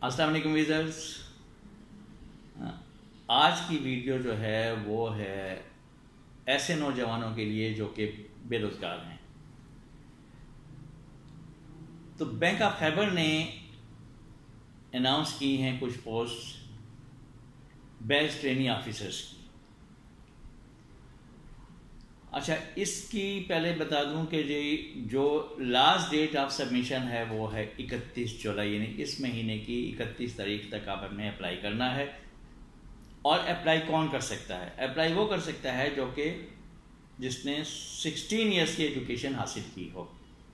अस्सलाम वालेकुम विज़र्स। आज की वीडियो जो है वो है ऐसे नौजवानों के लिए जो कि बेरोज़गार हैं। तो बैंक ऑफ खैबर ने अनाउंस की हैं कुछ पोस्ट बेस्ट ट्रेनिंग ऑफिसर्स की। अच्छा, इसकी पहले बता दूं कि जो लास्ट डेट ऑफ सबमिशन है वो है 31 जुलाई, यानी इस महीने की 31 तारीख तक आपने अप्लाई करना है। और अप्लाई कौन कर सकता है? अप्लाई वो कर सकता है जो कि जिसने 16 ईयर्स की एजुकेशन हासिल की हो।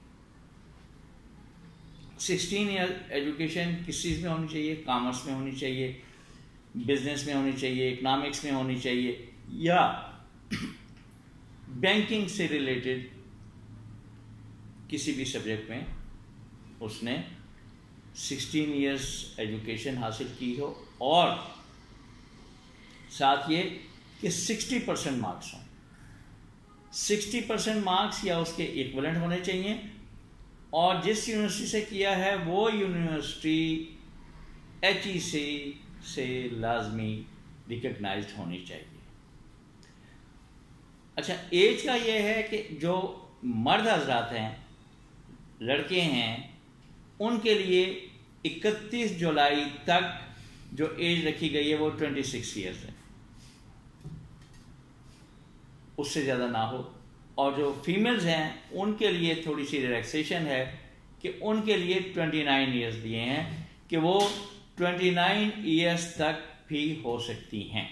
16 ईयर एजुकेशन किस चीज़ में होनी चाहिए? कॉमर्स में होनी चाहिए, बिजनेस में होनी चाहिए, इकनॉमिक्स में होनी चाहिए, या बैंकिंग से रिलेटेड किसी भी सब्जेक्ट में उसने 16 इयर्स एजुकेशन हासिल की हो, और साथ ये कि 60% मार्क्स हों। 60% मार्क्स या उसके इक्विवेलेंट होने चाहिए, और जिस यूनिवर्सिटी से किया है वो यूनिवर्सिटी HEC से लाजमी रिकग्नाइज्ड होनी चाहिए। अच्छा, एज का ये है कि जो मर्द हजरात हैं, लड़के हैं, उनके लिए 31 जुलाई तक जो एज रखी गई है वो 26 ईयर्स है, उससे ज़्यादा ना हो। और जो फीमेल्स हैं उनके लिए थोड़ी सी रिलैक्सेशन है कि उनके लिए 29 ईयर्स दिए हैं कि वो 29 ईयर्स तक भी हो सकती हैं।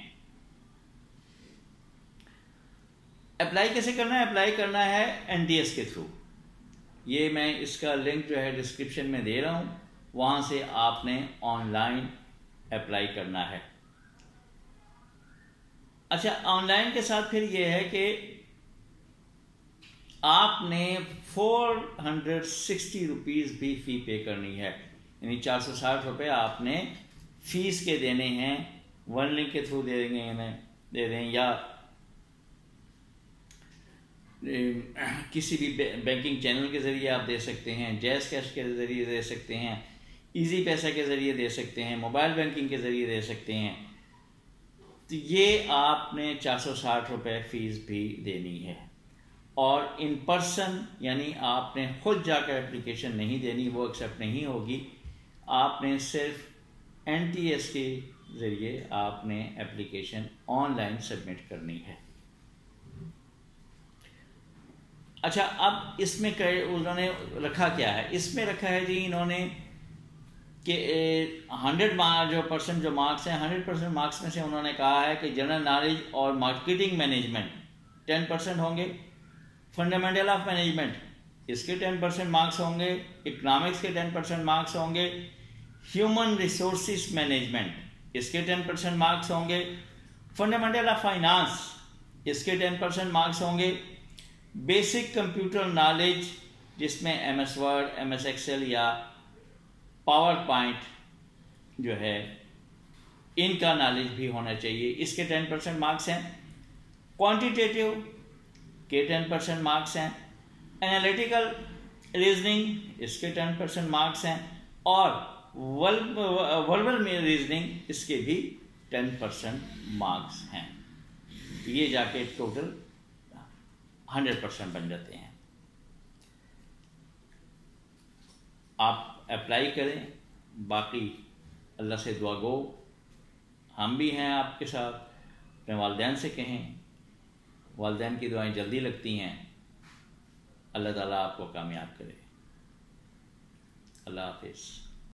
अप्लाई कैसे करना है? अप्लाई करना है NDS के थ्रू। ये मैं इसका लिंक जो है डिस्क्रिप्शन में दे रहा हूँ, वहाँ से आपने ऑनलाइन अप्लाई करना है। अच्छा, ऑनलाइन के साथ फिर ये है कि आपने 460 रुपीज़ भी फ़ी पे करनी है, यानी 460 रुपये आपने फ़ीस के देने हैं। वन लिंक के थ्रू दे देंगे, इन्हें दे दें, या किसी भी बैंकिंग चैनल के ज़रिए आप दे सकते हैं, जैज़ कैश के ज़रिए दे सकते हैं, इजी पैसा के ज़रिए दे सकते हैं, मोबाइल बैंकिंग के ज़रिए दे सकते हैं। तो ये आपने 460 रुपये फ़ीस भी देनी है। और इन पर्सन यानी आपने खुद जाकर एप्लीकेशन नहीं देनी, वो एक्सेप्ट नहीं होगी। आपने सिर्फ NTS के ज़रिए आपने एप्लीकेशन ऑनलाइन सबमिट करनी है। अच्छा, अब इसमें उन्होंने रखा क्या है? इसमें रखा है जी इन्होंने कि 100 जो परसेंट जो मार्क्स हैं, 100% मार्क्स में से उन्होंने कहा है कि जनरल नॉलेज और मार्केटिंग मैनेजमेंट 10% होंगे, फंडामेंटल ऑफ मैनेजमेंट इसके 10% मार्क्स होंगे, इकनॉमिक्स के 10% मार्क्स होंगे, ह्यूमन रिसोर्सिस मैनेजमेंट इसके 10% मार्क्स होंगे, फंडामेंटल ऑफ फाइनेंस इसके 10% मार्क्स होंगे, बेसिक कंप्यूटर नॉलेज जिसमें MS वर्ड, MS एक्सेल या पावर पॉइंट जो है इनका नॉलेज भी होना चाहिए, इसके 10% मार्क्स हैं। क्वांटिटेटिव के 10% मार्क्स हैं, एनालिटिकल रीजनिंग इसके 10% मार्क्स हैं, और वर्बल रीजनिंग इसके भी 10% मार्क्स हैं। ये जाके टोटल 100% बन जाते हैं। आप अप्लाई करें। बाकी अल्लाह से दुआ गो, हम भी हैं आपके साथ। अपने वालिदैन से कहें, वालिदैन की दुआएं जल्दी लगती हैं। अल्लाह ताला आपको कामयाब करे। अल्लाह हाफिज़।